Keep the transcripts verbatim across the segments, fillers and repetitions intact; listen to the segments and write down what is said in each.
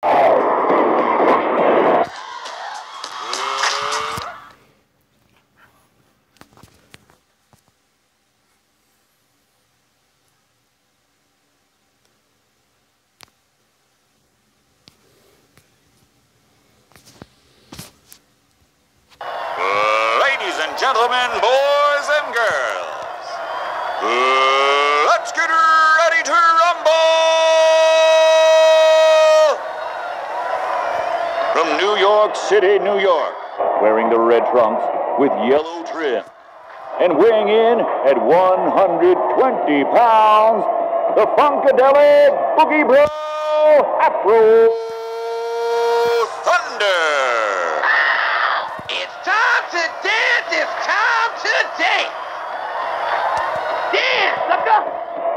Gentlemen, boys and girls, let's get ready to rumble! From New York City, New York, wearing the red trunks with yellow trim, and weighing in at one hundred twenty pounds, the Funkadelic Boogie Bro AFRO Thunder! It's time to dance! It's time to dance! Dance, sucker!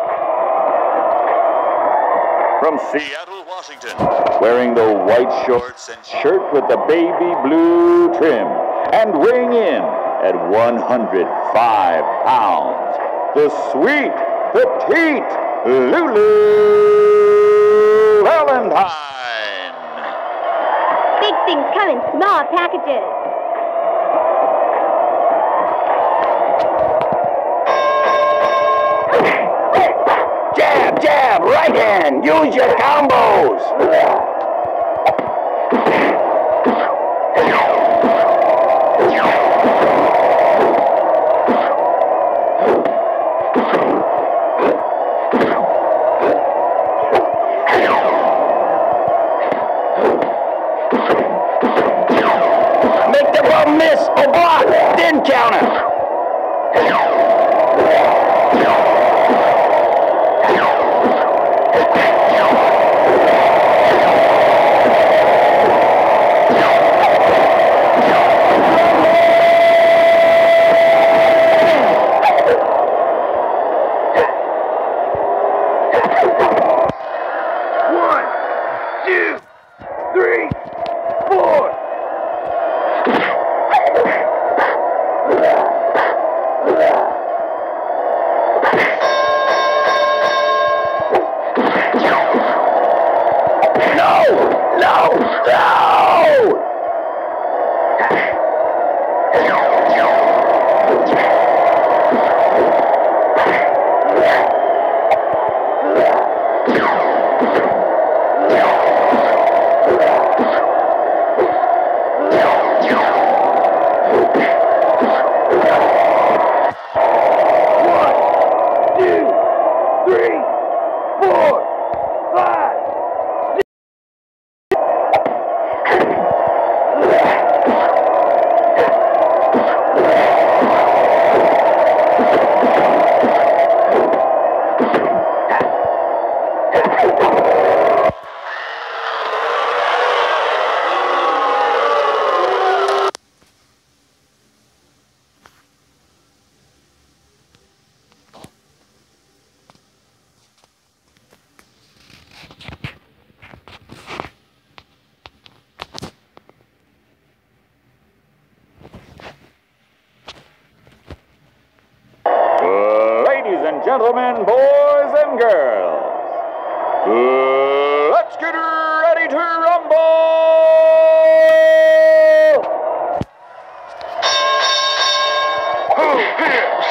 From Seattle, Washington, wearing the white shorts and shirt with the baby blue trim, and weighing in at one hundred five pounds, the sweet, petite Lulu Valentine. Big things come in small packages. Jab, jab, right hand. Use your combos. Make the ball miss or block, then counter. One, two, three, four. No! No! No! One, two, three, four, five. Ladies and gentlemen, boys and girls, let's get ready to rumble! Who hips?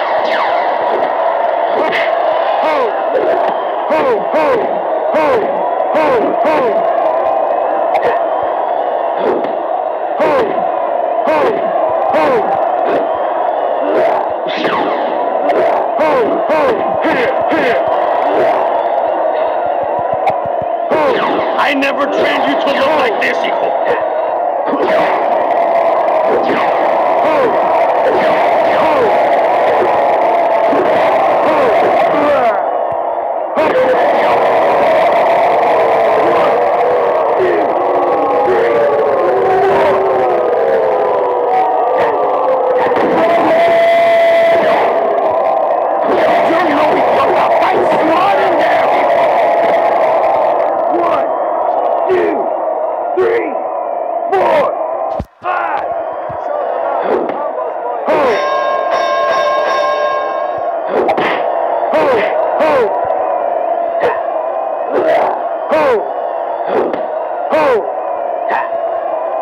Who? Who? Who? Who? Who? Who? Who? Who? Who? Here, here. I never trained you to look like this, hijo.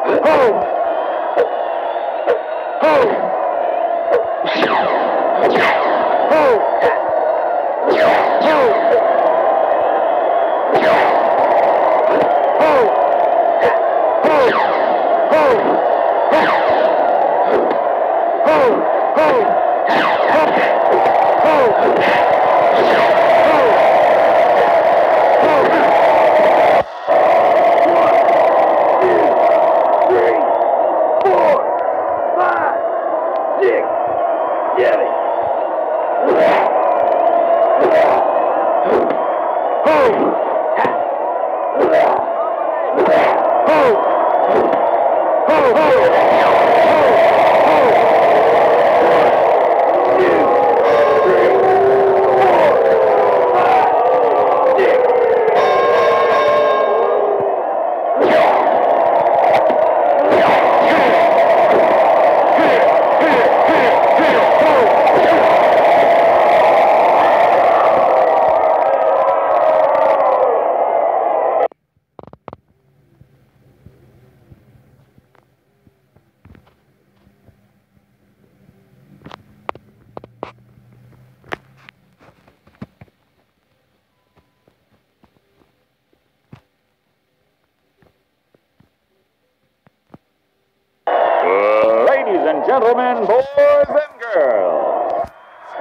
Ladies and gentlemen, boys and girls.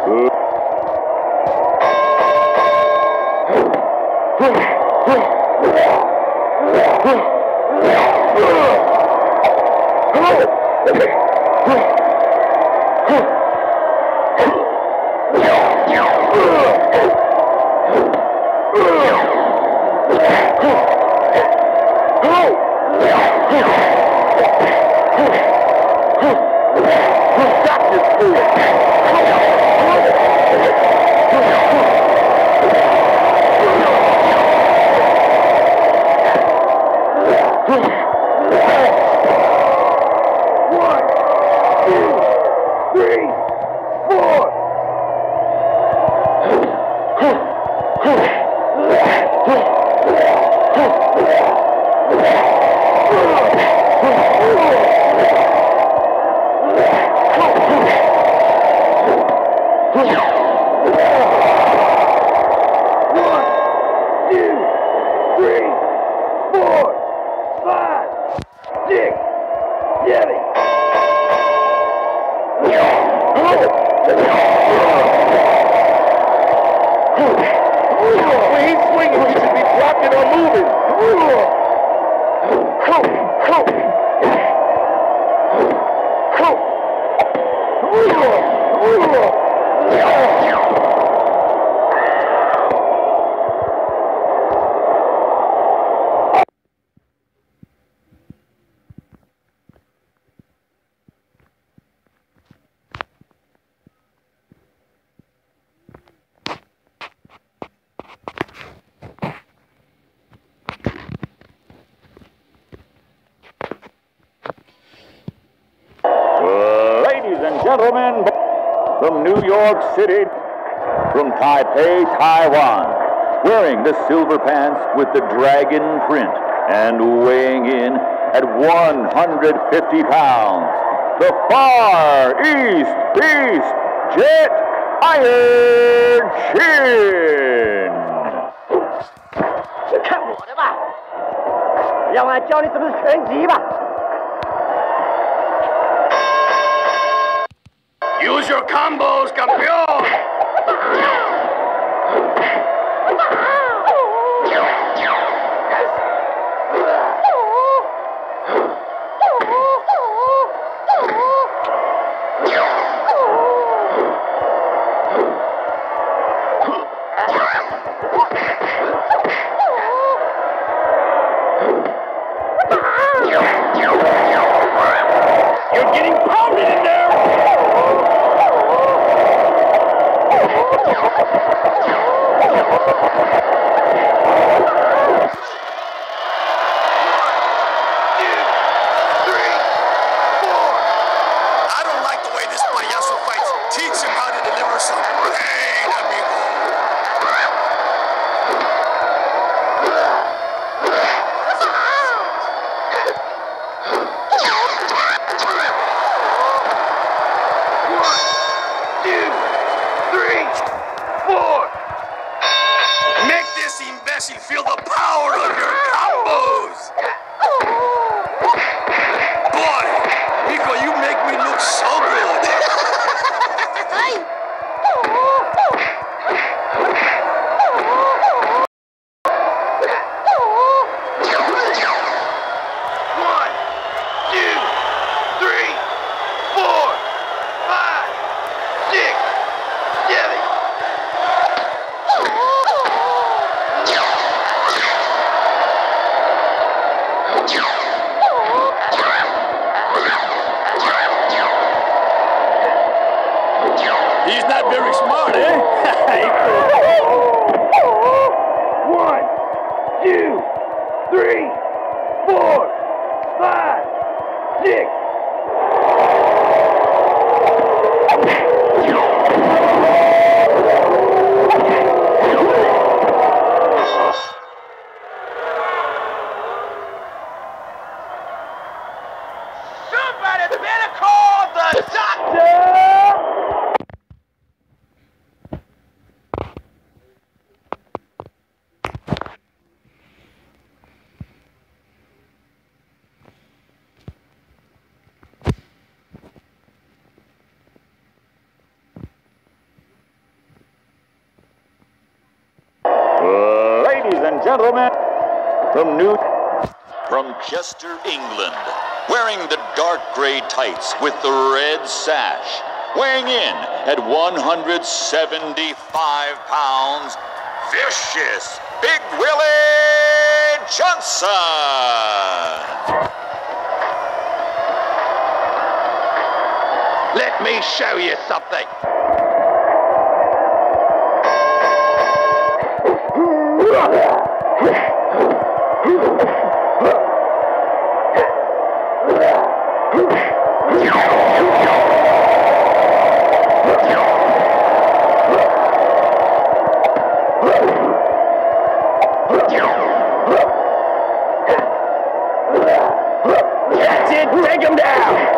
Gentlemen, from New York City, from Taipei, Taiwan, wearing the silver pants with the dragon print and weighing in at one hundred fifty pounds, the Far East Beast, Jet Iron Chin. 看我的吧，让我来教你怎么是拳击吧。 Use your combos, campeón! You're getting pounded in there! Ugh! on, eh? One, two, three, four, five, six. Somebody better call the doctor! Ladies and gentlemen, from New from Chester, England, wearing the dark gray tights with the red sash, weighing in at one hundred seventy-five pounds, vicious Big Willie Johnson. Let me show you something. That's it, take him down!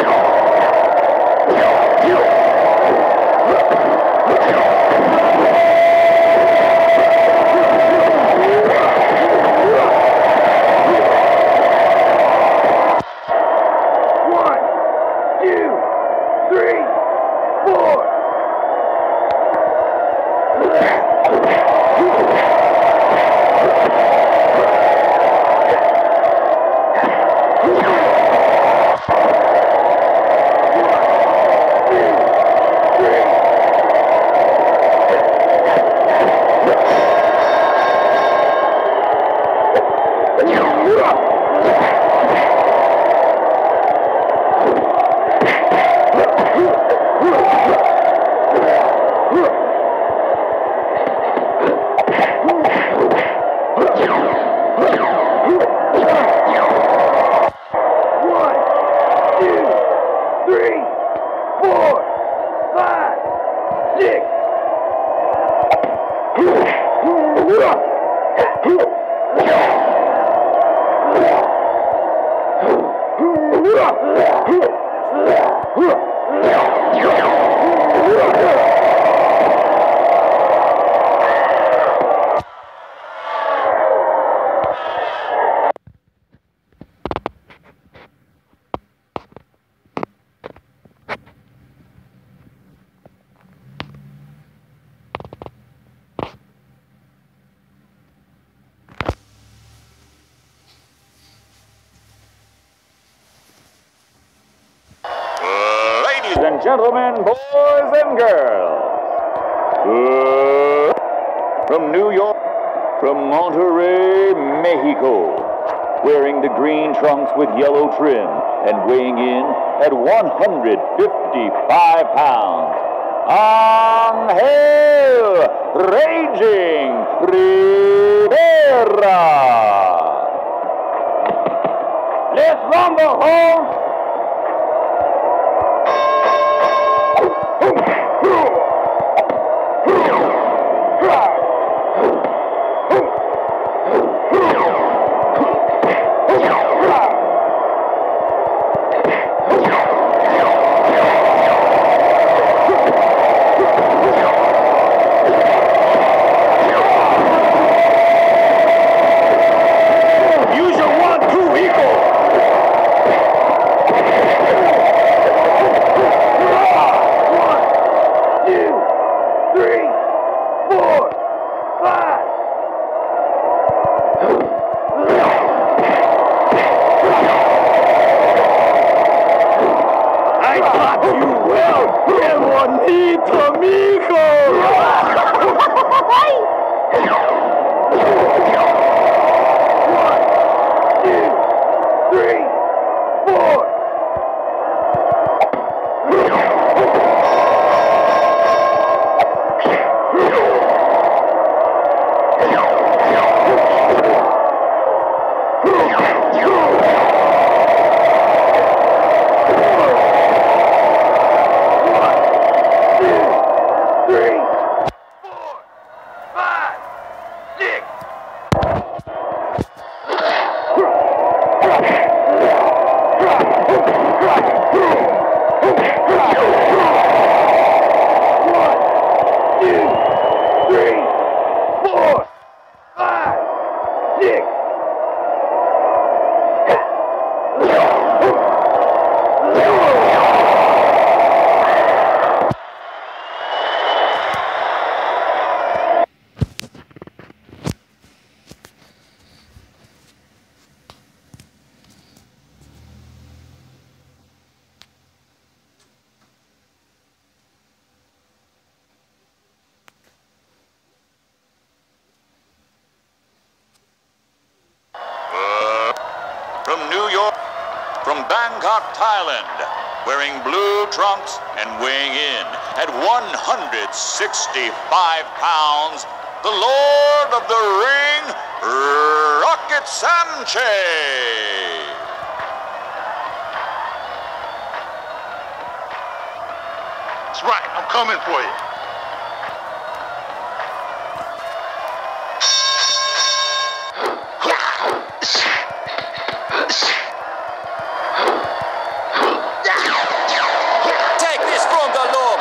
Ladies and gentlemen, boys and girls, uh, from New York, from Monterrey, Mexico, wearing the green trunks with yellow trim and weighing in at one hundred fifty-five pounds, Angel Raging Rivera. Let's rumble, Holmes! from New York, from Bangkok, Thailand, wearing blue trunks and weighing in at one hundred sixty-five pounds, the Lord of the Ring, Rocket Sanchez. That's right, I'm coming for you. Take this from the Lord.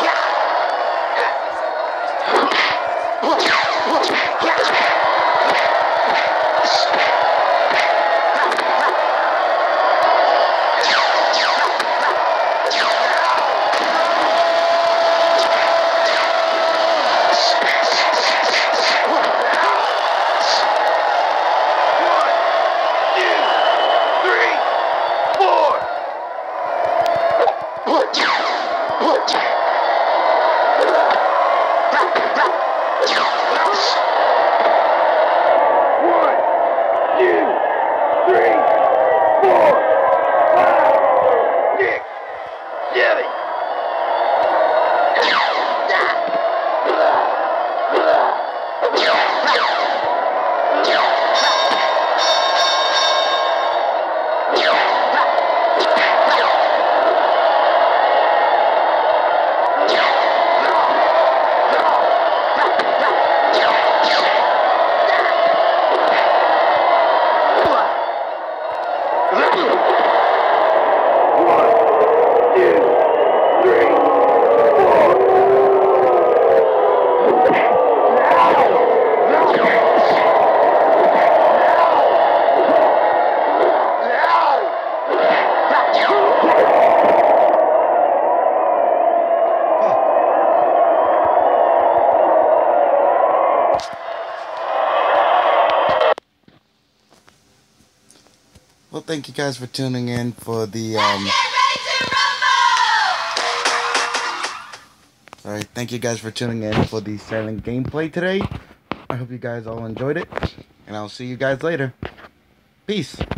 Well, thank you guys for tuning in for the, um... Alright, thank you guys for tuning in for the silent gameplay today. I hope you guys all enjoyed it, and I'll see you guys later. Peace.